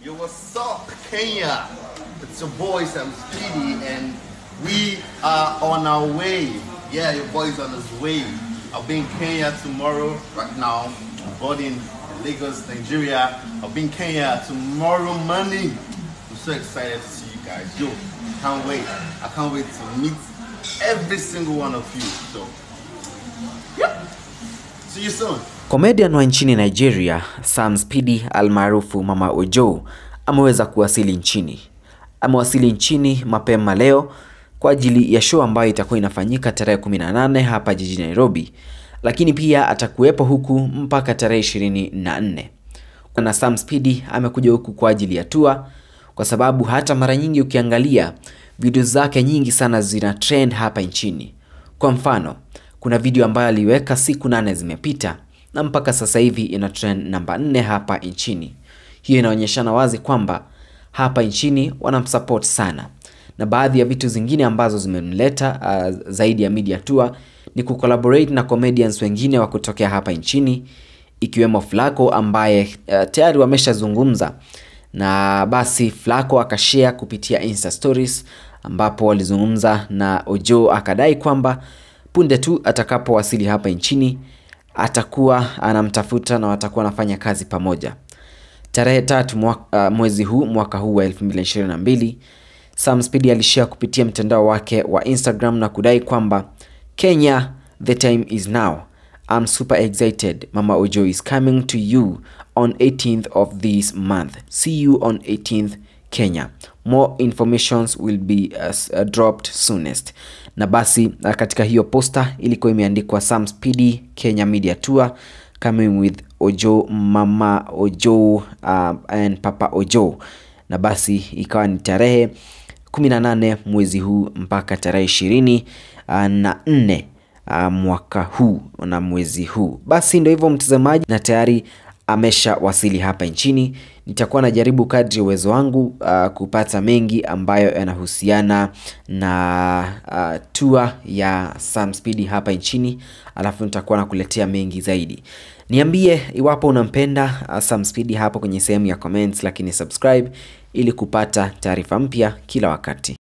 Yo, what's up, Kenya? It's your boy Sam Speedy, and we are on our way. Yeah, your boy's on his way. I'll be in Kenya tomorrow. Right now, I'm boarding in Lagos, Nigeria. I'll be in Kenya tomorrow morning. I'm so excited to see you guys. Yo, can't wait. I can't wait to meet every single one of you. So, yeah. See you soon. Comedian wa nchini Nigeria, Sam Speedy almaarufu Mama Ojo, ameweza kuwasili nchini. Amewasili nchini mapema leo kwa ajili ya show ambayo itakuwa inafanyika tarehe 18 hapa jijini Nairobi. Lakini pia atakuwepo huku mpaka tarehe 24. Na Sam Speedy amekuja huku kwa ajili ya tour, kwa sababu hata mara nyingi ukiangalia video zake nyingi sana zina trend hapa nchini. Kwa mfano, kuna video ambayo aliweka siku 8 zimepita na mpaka sasa hivi ina trend namba 4 hapa nchini. Hiyo inaonyeshana wazi kwamba hapa nchini wanamsupport sana. Na baadhi ya vitu zingine ambazo zimemleta zaidi ya media tour ni kucollaborate na comedians wengine wa kutokea hapa nchini, ikiwemo Flaqo ambaye tayari wameshazungumza. Na basi Flaqo akashare kupitia Insta stories ambapo walizungumza na Ojo, akadai kwamba punde tu atakapowasili hapa nchini atakuwa anamtafuta na watakuwa wanafanya kazi pamoja. Tarehe 3 mwezi huu mwaka huu wa 2022, Sam Speedy alishare kupitia mtandao wake wa Instagram na kudai kwamba Kenya, the time is now. I'm super excited. Mama Ojo is coming to you on 18th of this month. See you on 18th, Kenya. More informations will be dropped soonest. Na basi katika hiyo poster ilikuwa imeandikwa Sam Speedy Kenya Media Tour coming with Ojo, Mama Ojo and Papa Ojo. Na basi ikawa ni tarehe 18 mwezi huu mpaka tarehe 24 mwaka huu na mwezi huu. Basi ndio hivyo mtazamaji, na tayari amesha wasili hapa nchini. Nitakuwa najaribu kadri uwezo wangu kupata mengi ambayo yanahusiana na tour ya Sam Speedy hapa nchini, alafu nitakuwa nakuletea mengi zaidi. Niambie iwapo unampenda Sam Speedy hapo kwenye sehemu ya comments, lakini subscribe ili kupata taarifa mpya kila wakati.